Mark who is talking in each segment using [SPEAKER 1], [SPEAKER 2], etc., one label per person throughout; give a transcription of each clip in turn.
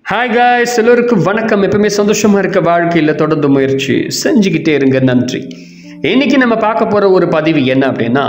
[SPEAKER 1] Hi guys, எல்லோருக்கும் வணக்கம். எப்பவுமே சந்தோஷமாக இருக்க வாழ்க்கையில் தொடர்ந்து முயற்சி செஞ்சுக்கிட்டே இருங்க. நன்றி. இன்னைக்கு நம்ம பார்க்க போகிற ஒரு பதிவு என்ன அப்படின்னா,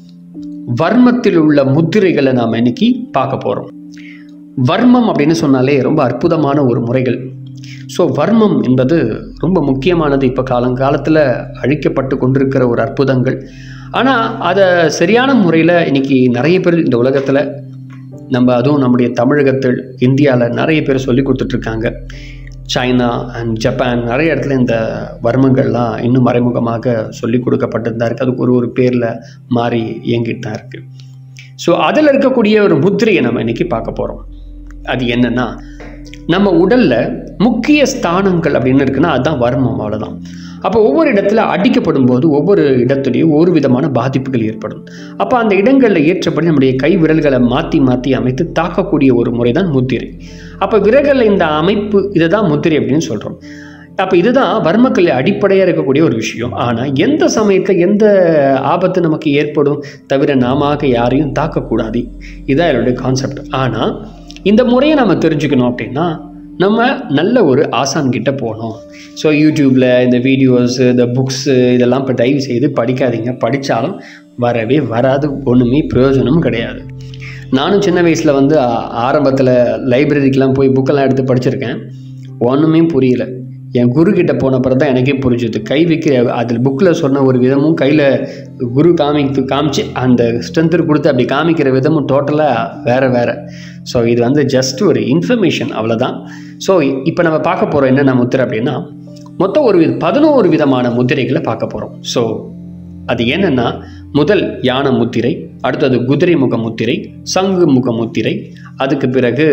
[SPEAKER 1] வர்மத்தில் உள்ள முத்திரைகளை நாம் இன்னைக்கு பார்க்க போகிறோம். வர்மம் அப்படின்னு சொன்னாலே ரொம்ப அற்புதமான ஒரு முறைகள். ஸோ வர்மம் என்பது ரொம்ப முக்கியமானது. இப்போ காலங்காலத்தில் அழிக்கப்பட்டு கொண்டிருக்கிற ஒரு அற்புதங்கள். ஆனால் அதை சரியான முறையில் இன்னைக்கு நிறைய பேர் இந்த உலகத்தில் அதுவும் நம்முடைய தமிழகத்தில் இந்தியாவில் நிறைய பேர் சொல்லி கொடுத்துட்ருக்காங்க. சைனா அண்ட் ஜப்பான் நிறைய இடத்துல இந்த வர்மங்கள்லாம் இன்னும் மறைமுகமாக சொல்லி கொடுக்கப்பட்டு தான் இருக்குது. அதுக்கு ஒரு பேரில் மாறி இயங்கிட்டு தான் இருக்குது. ஸோ அதில் இருக்கக்கூடிய ஒரு முத்திரையை நம்ம இன்றைக்கி பார்க்க போகிறோம். அது என்னென்னா, நம்ம உடலில் முக்கிய ஸ்தானங்கள் அப்படின்னு இருக்குன்னா அதுதான் வர்மம், அவ்வளோதான். அப்போ ஒவ்வொரு இடத்துல அடிக்கப்படும் போது ஒவ்வொரு இடத்துலையும் ஒரு விதமான பாதிப்புகள் ஏற்படும். அப்போ அந்த இடங்களில் ஏற்றபடி நம்முடைய கை விரல்களை மாற்றி மாற்றி அமைத்து தாக்கக்கூடிய ஒரு முறை தான் முத்திரை. அப்போ விரல்களில் இந்த அமைப்பு இதை தான் முத்திரை அப்படின்னு சொல்கிறோம். அப்போ இதுதான் வர்மக்கல் அடிப்படையாக இருக்கக்கூடிய ஒரு விஷயம். ஆனால் எந்த சமயத்தில் எந்த ஆபத்து நமக்கு ஏற்படும் தவிர நாம யாரையும் தாக்கக்கூடாது, இதுதான் என்னுடைய கான்செப்ட். ஆனால் இந்த முறையை நம்ம தெரிஞ்சுக்கணும் அப்படின்னா நம்ம நல்ல ஒரு ஆசான்கிட்ட போகணும். ஸோ யூடியூப்பில் இந்த வீடியோஸு, இந்த புக்ஸு இதெல்லாம் இப்போ தயவு செய்து படிக்காதீங்க. படித்தாலும் வரவே வராது, ஒன்றுமே பிரயோஜனமும் கிடையாது. நானும் சின்ன வயசில் ஆரம்பத்தில் லைப்ரரிக்கெலாம் போய் புக்கெல்லாம் எடுத்து படிச்சிருக்கேன். ஒன்றுமே புரியல. என் குருக்கிட்ட போன பிறகு தான் எனக்கே புரிஞ்சுது. கை வைக்கிற அதில் புக்கில் சொன்ன ஒரு விதமும் கையில் குரு காமிச்சு அந்த ஸ்ட்ரென்த்து கொடுத்து அப்படி காமிக்கிற விதமும் டோட்டலாக வேறு. ஸோ இது ஜஸ்ட் ஒரு இன்ஃபர்மேஷன், அவ்வளோதான். ஸோ இப்போ நம்ம பார்க்க போகிறோம் என்னென்ன முத்திரை அப்படின்னா, மொத்தம் 11 விதமான முத்திரைகளை பார்க்க போகிறோம். ஸோ அது என்னென்னா, முதல் யானை முத்திரை, அடுத்தது குதிரை முக முத்திரை, சங்கு முக முத்திரை, அதுக்கு பிறகு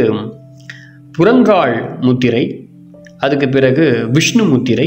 [SPEAKER 1] புறங்கால் முத்திரை, அதுக்கு பிறகு விஷ்ணு முத்திரை,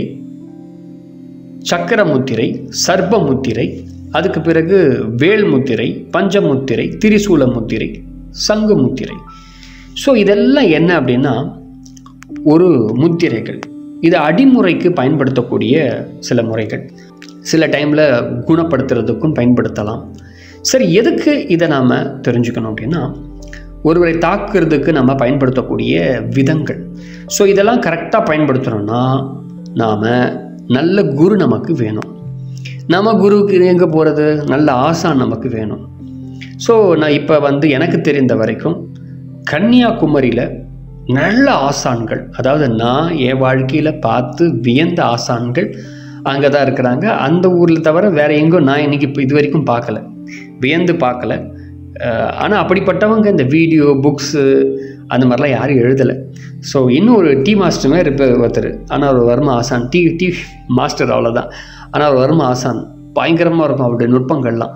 [SPEAKER 1] சக்கர முத்திரை, சர்ப முத்திரை, அதுக்கு பிறகு வேல் முத்திரை, பஞ்சமுத்திரை, திரிசூல முத்திரை, சங்கு முத்திரை. ஸோ இதெல்லாம் என்ன அப்படின்னா ஒரு முத்திரைகள். இது அடிமுறைக்கு பயன்படுத்தக்கூடிய சில முறைகள். சில டைமில் குணப்படுத்துறதுக்கும் பயன்படுத்தலாம். சரி, எதுக்கு இதை நாம் தெரிஞ்சுக்கணும் அப்படின்னா, ஒருவரை தாக்குறதுக்கு நம்ம பயன்படுத்தக்கூடிய விதங்கள். ஸோ இதெல்லாம் கரெக்டாக பயன்படுத்துகிறோன்னா நாம் நல்ல குரு நமக்கு வேணும். நம்ம குருவுக்கு எங்கே போகிறது, நல்ல ஆசான் நமக்கு வேணும். ஸோ நான் இப்போ எனக்கு தெரிந்த வரைக்கும் கன்னியாகுமரியில் நல்ல ஆசான்கள், அதாவது நான் என் வாழ்க்கையில் பார்த்து வியந்த ஆசான்கள் அங்கே தான் இருக்கிறாங்க. அந்த ஊரில் தவிர வேறு எங்கேயும் நான் இன்றைக்கி இப்போ இது வரைக்கும் வியந்து பார்க்கல. ஆனால் அப்படிப்பட்டவங்க இந்த வீடியோ புக்ஸு அந்த மாதிரிலாம் யாரும் எழுதலை. ஸோ இன்னும் ஒரு டீ மாஸ்டருமே இருப்பார் ஒருத்தர். ஆனால் ஒரு வர்ம ஆசான், டீ மாஸ்டர், அவ்வளோதான். ஆனால் ஒரு வர்ம ஆசான் பயங்கரமாக இருக்கும். அவருடைய நுட்பங்கள்லாம்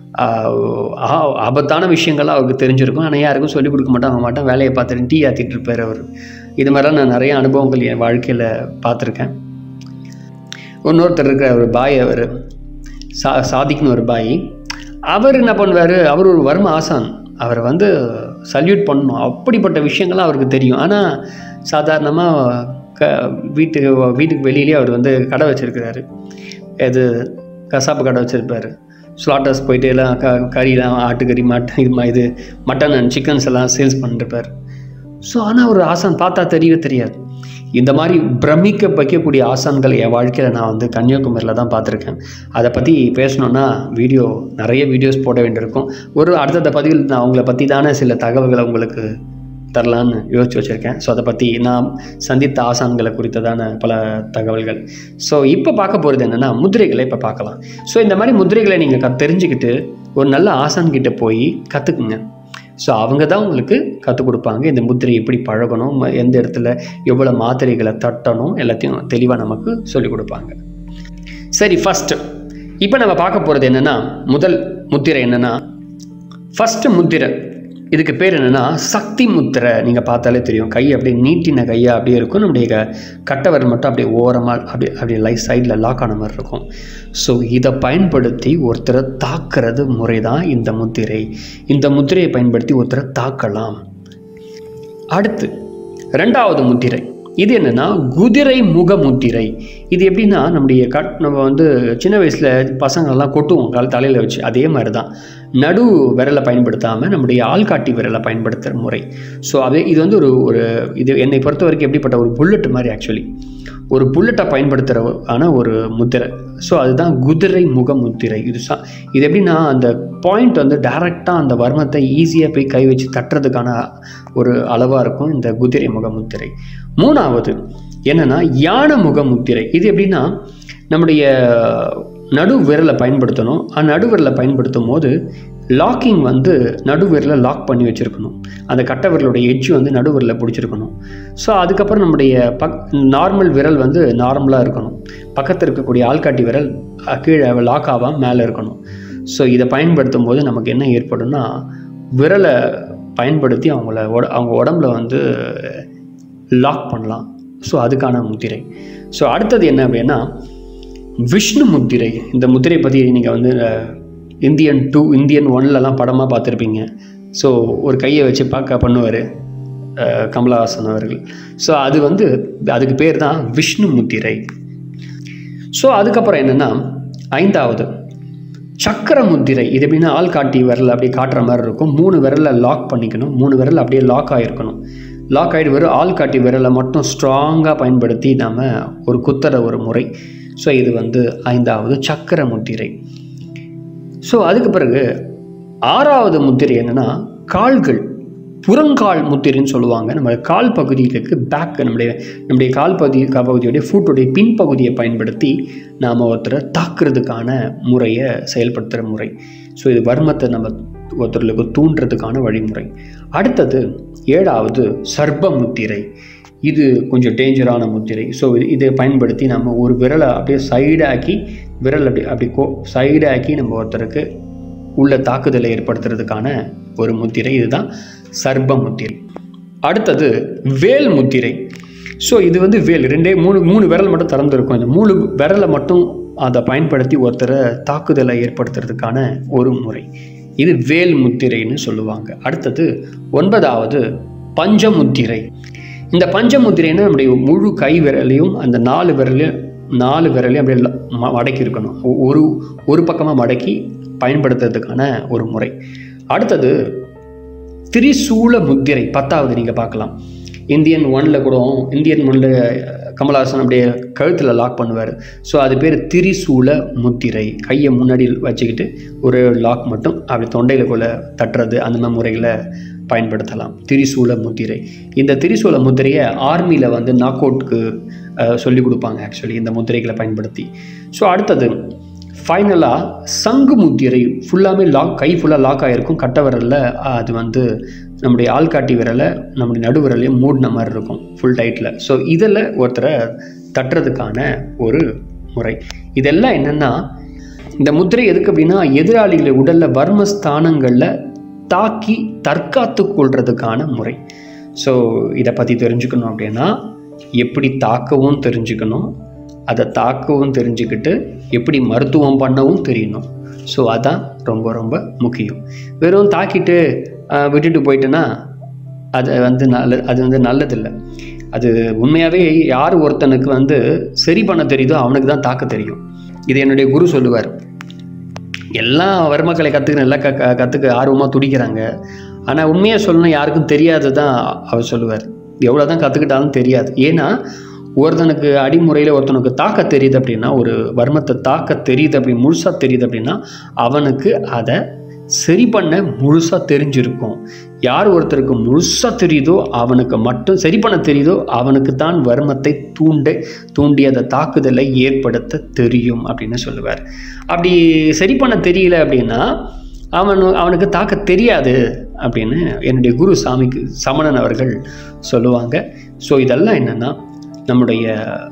[SPEAKER 1] ஆபத்தான விஷயங்கள்லாம் அவருக்கு தெரிஞ்சிருக்கும். ஆனால் யாருக்கும் சொல்லிக் கொடுக்க மாட்டான். வேலையை பார்த்துட்டு டீ ஆற்றிட்டு இருப்பார் அவர். இது மாதிரிலாம் நான் நிறைய அனுபவங்கள் என் வாழ்க்கையில் பார்த்துருக்கேன். இன்னொருத்தர் இருக்கிற ஒரு பாய், அவர் சாதிக்குன்னு ஒரு பாய். அவர் என்ன பண்ணுவார், அவர் ஒரு வர்ம ஆசான். அவரை சல்யூட் பண்ணணும். அப்படிப்பட்ட விஷயங்கள்லாம் அவருக்கு தெரியும். ஆனால் சாதாரணமாக வீட்டுக்கு வெளியிலே அவர் கடை வச்சுருக்கிறாரு. இது கசாப்பு கடை வச்சுருப்பார். ஸ்லாட்டர்ஸ் போயிட்டு எல்லாம் கறிலாம், ஆட்டுக்கறி, இது மட்டன் அண்ட் சிக்கன்ஸ் எல்லாம் சேல்ஸ் பண்ணிருப்பார். ஸோ ஆனால் ஒரு ஆசான் பார்த்தா தெரியாது. இந்த மாதிரி பிரமிக்க வைக்கக்கூடிய ஆசான்கள் என் வாழ்க்கையில் நான் கன்னியாகுமரியில் தான் பார்த்துருக்கேன். அதை பற்றி பேசணுன்னா நிறைய வீடியோஸ் போட வேண்டியிருக்கும். அடுத்த பதிவில் நான் அவங்கள பற்றி தானே சில தகவல்களை உங்களுக்கு தரலான்னு யோசிச்சு வச்சுருக்கேன். ஸோ அதை பற்றி நான் சந்தித்த ஆசான்களை குறித்ததான பல தகவல்கள். ஸோ இப்போ பார்க்க போகிறது என்னென்னா, முதிரைகளை இப்போ பார்க்கலாம். ஸோ இந்த மாதிரி முதிரைகளை நீங்கள் தெரிஞ்சுக்கிட்டு ஒரு நல்ல ஆசான்கிட்ட போய் கற்றுக்குங்க. ஸோ அவங்க தான் உங்களுக்கு கற்றுக் கொடுப்பாங்க. இந்த முத்திரை எப்படி பழகணும், எந்த இடத்துல எவ்வளோ மாத்திரைகளை தட்டணும், எல்லாத்தையும் தெளிவாக நமக்கு சொல்லிக் கொடுப்பாங்க. சரி, ஃபஸ்ட்டு இப்போ நம்ம பார்க்க போகிறது என்னென்னா, முதல் முத்திரை என்னென்னா, ஃபஸ்ட்டு முத்திரை. இதுக்கு பேர் என்னென்னா சக்தி முத்திரை. நீங்கள் பார்த்தாலே தெரியும். கை அப்படியே நீட்டின கையாக அப்படியே இருக்கும். நம்முடைய கட்டவர் மட்டும் அப்படியே ஓரமாக அப்படியே சைடில் லாக் ஆன மாதிரி இருக்கும். ஸோ இதை பயன்படுத்தி ஒருத்தரை தாக்குறது முறை தான் இந்த முத்திரை. இந்த முத்திரையை பயன்படுத்தி ஒருத்தரை தாக்கலாம். அடுத்து 2வது முத்திரை. இது என்னென்னா குதிரை முக முத்திரை. இது எப்படின்னா, நம்ம சின்ன வயசில் பசங்களெல்லாம் கொட்டுவோம் தலையில் வச்சு. அதே மாதிரி தான் நடு விரலை பயன்படுத்தாமல் நம்முடைய ஆள்காட்டி விரலை பயன்படுத்துகிற முறை. ஸோ இது வந்து இது என்னை பொறுத்த வரைக்கும் எப்படிப்பட்ட ஒரு புல்லட் மாதிரி, ஆக்சுவலி ஒரு புல்லட்டை பயன்படுத்துகிற ஒரு முத்திரை. ஸோ அதுதான் குதிரை முக முத்திரை. இது எப்படின்னா அந்த பாயிண்ட் வந்து டைரெக்டாக அந்த வர்மத்தை ஈஸியாக போய் கை வச்சு தட்டுறதுக்கான ஒரு அளவாக இருக்கும் இந்த குதிரை முக முத்திரை. மூணாவது என்னென்னா யானை முக முத்திரை. இது எப்படின்னா நம்முடைய நடு விரலை பயன்படுத்தணும். நடு விரலை பயன்படுத்தும் போது லாக்கிங் வந்து நடு விரலை லாக் பண்ணி வச்சுருக்கணும். அந்த கட்டை விரலுடைய எட்ஜ் வந்து நடு விரலை பிடிச்சிருக்கணும். ஸோ அதுக்கப்புறம் நம்முடைய நார்மல் விரல் வந்து நார்மலாக இருக்கணும். பக்கத்தில் இருக்கக்கூடிய ஆள்காட்டி விரல் கீழே லாக் ஆகாமல் மேலே இருக்கணும். ஸோ இதை பயன்படுத்தும் போது நமக்கு என்ன ஏற்படும்னா விரலை பயன்படுத்தி அவங்க உடம்புல வந்து லாக் பண்ணலாம். ஸோ அதுக்கான முத்திரை. ஸோ அடுத்தது என்ன அப்படின்னா விஷ்ணு முத்திரை. இந்த முத்திரை பற்றி நீங்கள் வந்து இந்தியன் 2, இந்தியன் 1லலாம் படமாக பார்த்துருப்பீங்க. ஸோ ஒரு கையை வச்சு பண்ணுவார் கமலஹாசன் அவர்கள். ஸோ அது வந்து அதுக்கு பேர் தான் விஷ்ணு முத்திரை. ஸோ அதுக்கப்புறம் என்னென்னா ஐந்தாவது சக்கர முத்திரை. இது எப்படின்னா ஆள்காட்டி விரல் அப்படியே காட்டுற மாதிரி இருக்கும். 3 விரலை லாக் பண்ணிக்கணும். 3 விரல் அப்படியே லாக் ஆகிருக்கணும். லாக் ஆகிட்டு வெறும் ஆள்காட்டி விரலை மட்டும் ஸ்ட்ராங்காக பயன்படுத்தி நாம் ஒரு குத்துற ஒரு முறை. ஸோ இது வந்து 5வது சக்கர முத்திரை. ஸோ அதுக்கு பிறகு 6வது முத்திரை என்னென்னா கால்கள், புறங்கால் முத்திரைன்னு சொல்லுவாங்க. நம்ம கால் பகுதிகளுக்கு பேக், நம்முடைய கால் பகுதியுடைய ஃபுட்டுடைய பின்பகுதியை பயன்படுத்தி நாம் ஒருத்தரை தாக்குறதுக்கான முறையை செயல்படுத்துகிற முறை. ஸோ இது வர்மத்தை நம்ம ஒருத்தர்களுக்கு தூண்டுறதுக்கான வழிமுறை. அடுத்தது 7வது சர்ப்ப முத்திரை. இது கொஞ்சம் டேஞ்சரான முத்திரை. ஸோ இதை பயன்படுத்தி நம்ம ஒரு விரலை அப்படியே சைடாக்கி சைடாக்கி நம்ம ஒருத்தருக்கு உள்ள தாக்குதலை ஏற்படுத்துறதுக்கான ஒரு முத்திரை. இதுதான் சர்ப்ப முத்திரை. அடுத்தது வேல் முத்திரை. ஸோ இது வந்து வேல் 3 விரல் மட்டும் திறந்துருக்கும். இந்த 3 விரலை மட்டும் அதை பயன்படுத்தி ஒருத்தரை தாக்குதலை ஏற்படுத்துறதுக்கான ஒரு முறை. இது வேல் முத்திரைன்னு சொல்லுவாங்க. அடுத்தது 9வது பஞ்சமுத்திரை. இந்த பஞ்சமுத்திரைன்னா நம்முடைய முழு கை விரலையும் அந்த 4 விரலையும் அப்படியே மடக்கி இருக்கணும். ஒரு பக்கமாக மடக்கி பயன்படுத்துறதுக்கான ஒரு முறை. அடுத்தது திரிசூல முத்திரை 10வது நீங்கள் பார்க்கலாம். இந்தியன் 1ல் கமலஹாசன் அப்படியே கழுத்தில் லாக் பண்ணுவார். ஸோ அது பேர் திரிசூல முத்திரை. கையை முன்னாடி வச்சுக்கிட்டு ஒரு லாக் மட்டும் அப்படி தொண்டையிலுக்குள்ளே தட்டுறது, அந்த மாதிரி முறைகளை பயன்படுத்தலாம். திரிசூல முத்திரை. இந்த திரிசூல முத்திரையை ஆர்மியில் வந்து நாக் அவுட்டுக்கு சொல்லிக் கொடுப்பாங்க ஆக்சுவலி, இந்த முத்திரைகளை பயன்படுத்தி. ஸோ அடுத்தது ஃபைனலாக சங்கு முத்திரை. ஃபுல்லாமே கை ஃபுல்லாக லாக் ஆகிருக்கும். கட்டை விரலில் அது வந்து நம்முடைய ஆள்காட்டி விரலை நம்முடைய நடு விரலையும் மூடின மாதிரி இருக்கும் ஃபுல் டைட்டில். ஸோ இதில் ஒருத்தரை தட்டுறதுக்கான ஒரு முறை. இதெல்லாம் என்னென்னா இந்த முத்திரை எதுக்கு அப்படின்னா எதிராளிகளை உடலில் வர்மஸ்தானங்களில் தாக்கி தற்காத்து கொள்றதுக்கான முறை. ஸோ இதை பற்றி தெரிஞ்சுக்கணும் அப்படின்னா எப்படி தாக்கவும் தெரிஞ்சுக்கணும், அதை தாக்கவும் தெரிஞ்சுக்கிட்டு எப்படி மருத்துவம் பண்ணவும் தெரியணும். ஸோ அதான் ரொம்ப ரொம்ப முக்கியம். வெறும் தாக்கிட்டு விட்டுட்டு போயிட்டேன்னா அது வந்து நல்லதில்லை. அது உண்மையாகவே யார் ஒருத்தனுக்கு வந்து சரி பண்ண தெரியுதோ அவனுக்கு தான் தாக்க தெரியும். இது என்னுடைய குரு சொல்லுவார். எல்லாம் வர்மக்கலை கற்றுக்க ஆர்வமாக துடிக்கிறாங்க. ஆனால் உண்மையாக சொல்லணும் யாருக்கும் தெரியாது தான் அவர் சொல்லுவார். எவ்வளோ தான் கற்றுக்கிட்டாலும் தெரியாது. ஏன்னா ஒருத்தனுக்கு அடிமுறையில் ஒருத்தனுக்கு தாக்க தெரியுது அப்படின்னா, ஒரு வர்மத்தை தாக்க தெரியுது முழுசாக தெரியுது அப்படின்னா அவனுக்கு அதை சரி பண்ண முழுசாக தெரிஞ்சிருக்கும். யார் ஒருத்தருக்கு முழுசாக தெரியுதோ அவனுக்கு மட்டும் சரி பண்ண தெரியுதோ அவனுக்கு தான் வர்மத்தை தூண்டி அந்த தாக்குதலை ஏற்படுத்த தெரியும் அப்படின்னு சொல்லுவார். அப்படி சரி பண்ண தெரியல அப்படின்னா அவனுக்கு தாக்க தெரியாது அப்படின்னு என்னுடைய குரு சமணன் அவர்கள் சொல்லுவாங்க. ஸோ இதெல்லாம் என்னென்னா நம்முடைய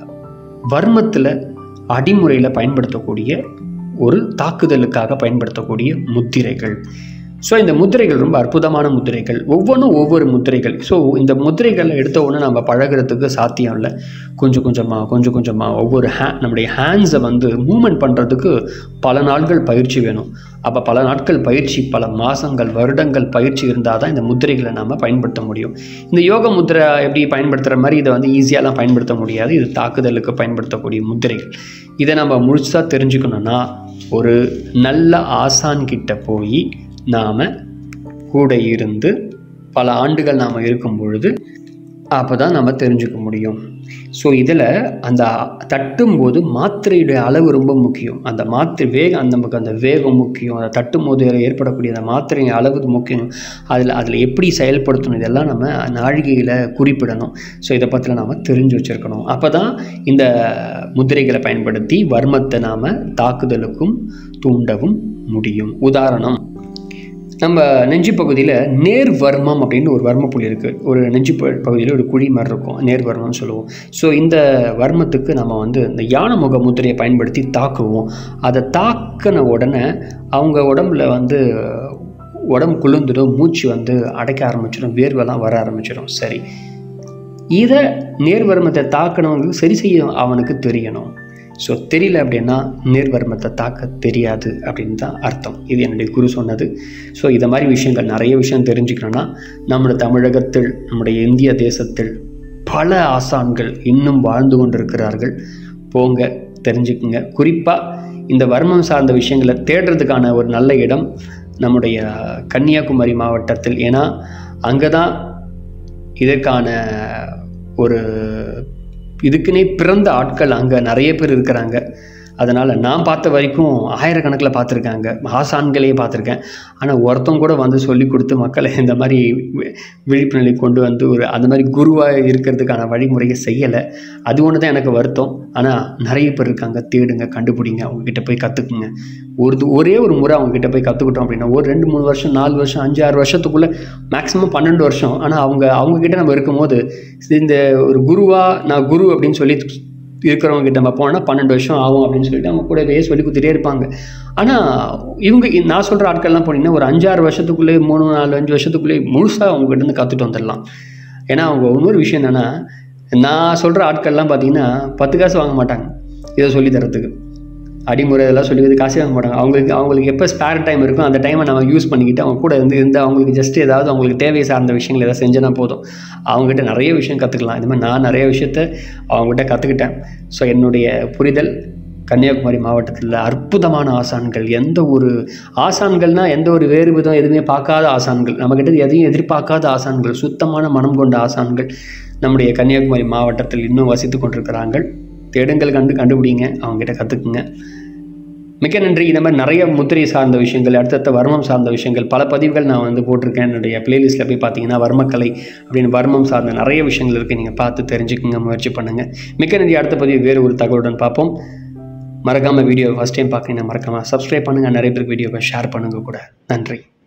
[SPEAKER 1] வர்மத்தில் அடிமுறையில் பயன்படுத்தக்கூடிய ஒரு தாக்குதலுக்காக பயன்படுத்தக்கூடிய முத்திரைகள். ஸோ இந்த முத்திரைகள் ரொம்ப அற்புதமான முத்திரைகள். ஒவ்வொன்றும் ஒவ்வொரு முத்திரைகள். ஸோ இந்த முத்திரைகளை எடுத்த உடனே நம்ம பழகிறதுக்கு சாத்தியம் இல்லை. கொஞ்சம் கொஞ்சமாக ஒவ்வொரு நம்முடைய ஹேண்ட்ஸை வந்து மூவ்மெண்ட் பண்ணுறதுக்கு பல நாட்கள் பயிற்சி வேணும். அப்போ பல நாட்கள் பயிற்சி, பல மாதங்கள், வருடங்கள் பயிற்சி இருந்தால் தான் இந்த முத்திரைகளை நம்ம பயன்படுத்த முடியும். இந்த யோக முத்திரை எப்படி பயன்படுத்துகிற மாதிரி இதை வந்து ஈஸியாலாம் பயன்படுத்த முடியாது. இது தாக்குதலுக்கு பயன்படுத்தக்கூடிய முத்திரைகள். இதை நம்ம முழுசாக தெரிஞ்சுக்கணுன்னா ஒரு நல்ல ஆசான்கிட்ட போய் நாம் கூட இருந்து பல ஆண்டுகள் நாம் இருக்கும் பொழுது அப்போ தான் நம்ம தெரிஞ்சுக்க முடியும். ஸோ இதில் அந்த தட்டும்போது மாத்திரையுடைய அளவு ரொம்ப முக்கியம். அந்த வேகம் நமக்கு அந்த வேகம் முக்கியம். அதை தட்டும் போது ஏற்படக்கூடிய அந்த மாத்திரையின் அளவு முக்கியம். அதில் எப்படி செயல்படுத்தணும் இதெல்லாம் நம்ம நாழிகையில் குறிப்பிடணும். ஸோ இதை பற்றி நாம் தெரிஞ்சு வச்சுருக்கணும். அப்போ தான் இந்த முத்திரைகளை பயன்படுத்தி வர்மத்தை நாம் தாக்குதலுக்கும் தூண்டவும் முடியும். உதாரணம், நம்ம நெஞ்சு பகுதியில் நேர்வர்மம் அப்படின்னு ஒரு வர்மப்புள்ளி இருக்குது. ஒரு நெஞ்சு பகுதியில் ஒரு குழி மாதிரி இருக்கும், நேர்வர்மம்னு சொல்லுவோம். ஸோ இந்த வர்மத்துக்கு நம்ம இந்த யானமுக முத்திரையை பயன்படுத்தி தாக்குவோம். அதை தாக்கின உடனே அவங்க உடம்புல உடம்பு குளிர்ந்துடும், மூச்சு அடைக்க ஆரம்பிச்சிடும், வேர்வெல்லாம் வர ஆரம்பிச்சிடும். சரி, இதை நேர்வர்மத்தை தாக்கினவங்களுக்கு சரி செய்ய அவனுக்கு தெரியணும். ஸோ தெரியல அப்படின்னா நேர்வர்மத்தை தாக்க தெரியாது அப்படின்னு தான் அர்த்தம். இது என்னுடைய குரு சொன்னது. ஸோ இதை மாதிரி விஷயங்கள் நிறைய விஷயம் தெரிஞ்சுக்கணுன்னா நம்முடைய தமிழகத்தில், நம்முடைய இந்திய தேசத்தில் பல ஆசான்கள் இன்னும் வாழ்ந்து கொண்டிருக்கிறார்கள். போங்க, தெரிஞ்சுக்குங்க. குறிப்பாக இந்த வர்மம் சார்ந்த விஷயங்களை தேடுறதுக்கான ஒரு நல்ல இடம் நம்முடைய கன்னியாகுமரி மாவட்டத்தில். ஏன்னா அங்கே தான் இதற்கான இதுக்குன்னே பிறந்த ஆட்கள் அங்கே நிறைய பேர் இருக்கிறாங்க. அதனால் நான் பார்த்த வரைக்கும் ஆயிரக்கணக்கில் பார்த்துருக்காங்க, ஆசான்களையே பார்த்துருக்கேன். ஆனால் ஒருத்தவங்க கூட சொல்லி கொடுத்து மக்களை இந்த மாதிரி விழிப்புணர்வை கொண்டு அந்த மாதிரி குருவாக இருக்கிறதுக்கான வழிமுறையை செய்யலை. அது ஒன்று தான் எனக்கு வருத்தம். ஆனால் நிறைய பேர் இருக்காங்க. தேடுங்க, கண்டுபிடிங்க, அவங்கக்கிட்ட போய் கற்றுக்குங்க. ஒரே ஒரு முறை அவங்கக்கிட்ட போய் கற்றுக்கிட்டோம் அப்படின்னா ஒரு 2-3 வருஷம், 4 வருஷம், 5-6 வருஷத்துக்குள்ளே, மேக்ஸிமம் 12 வருஷம். ஆனால் அவங்கக்கிட்ட நம்ம இருக்கும்போது இந்த ஒரு நான் குரு அப்படின்னு சொல்லி இருக்கிறவங்க கிட்ட நம்ம போனால் 12 வருஷம் ஆகும் அப்படின்னு சொல்லிட்டு அவங்க கூடவே சொல்லி கொடுத்துட்டே இருப்பாங்க. ஆனால் நான் சொல்கிற ஆட்கள்லாம் போனீங்கன்னா ஒரு 5-6 வருஷத்துக்குள்ளே, 3-4-5 வருஷத்துக்குள்ளே முழுசாக அவங்ககிட்ட இருந்து கற்றுட்டு வந்துடலாம். ஏன்னா அவங்க இன்னொரு விஷயம் என்னென்னா, நான் சொல்கிற ஆட்கள்லாம் பார்த்தீங்கன்னா 10 காசு வாங்க மாட்டாங்க இதை சொல்லி தரத்துக்கு. அடிமுறை இதெல்லாம் சொல்லி காசே வாங்க மாட்டாங்க. அவங்களுக்கு எப்போ ஸ்பேர் டைம் இருக்கும் அந்த டைமை நம்ம யூஸ் பண்ணிக்கிட்டு அவங்க கூட இருந்து அவங்களுக்கு ஜஸ்ட் ஏதாவது அவங்களுக்கு தேவையை சார்ந்த விஷயங்கள் எதாவது செஞ்சேன்னா போதும். அவங்ககிட்ட நிறைய விஷயம் கற்றுக்கலாம். இது மாதிரி நான் நிறைய விஷயத்த அவங்ககிட்ட கற்றுக்கிட்டேன். ஸோ என்னுடைய புரிதல், கன்னியாகுமரி மாவட்டத்தில் அற்புதமான ஆசான்கள், எந்த ஒரு வேறு விதம் எதுவுமே பார்க்காத ஆசான்கள், நம்மக்கிட்ட எதையும் எதிர்பார்க்காத ஆசான்கள், சுத்தமான மனம் கொண்ட ஆசான்கள் நம்முடைய கன்னியாகுமரி மாவட்டத்தில் இன்னும் வசித்து கொண்டிருக்கிறார்கள். தேடுங்கள், கண்டுபிடிங்க, அவங்ககிட்ட கற்றுக்குங்க. மிக்க நன்றி. இந்த மாதிரி நிறைய முத்திரை சார்ந்த விஷயங்கள், அடுத்தடுத்த வர்மம் சார்ந்த விஷயங்கள், பல பதிவுகள் நான் போட்டிருக்கேன். என்னுடைய பிளேலிஸ்ட்டில் போய் பார்த்தீங்கன்னா வர்மக்கலை அப்படின்னு வர்மம் சார்ந்த நிறைய விஷயங்கள் இருக்குது. நீங்கள் பார்த்து தெரிஞ்சுக்குங்க, முயற்சி பண்ணுங்கள். மிக்க நன்றி. அடுத்த பதிவு வேறு ஒரு தகவலுடன் பார்ப்போம். மறக்காமல் வீடியோ ஃபஸ்ட் டைம் பார்க்குறீங்கன்னா மறக்காமல் சப்ஸ்கிரைப் பண்ணுங்கள். நிறைய பேருக்கு வீடியோவை ஷேர் பண்ணுங்கள் கூட. நன்றி.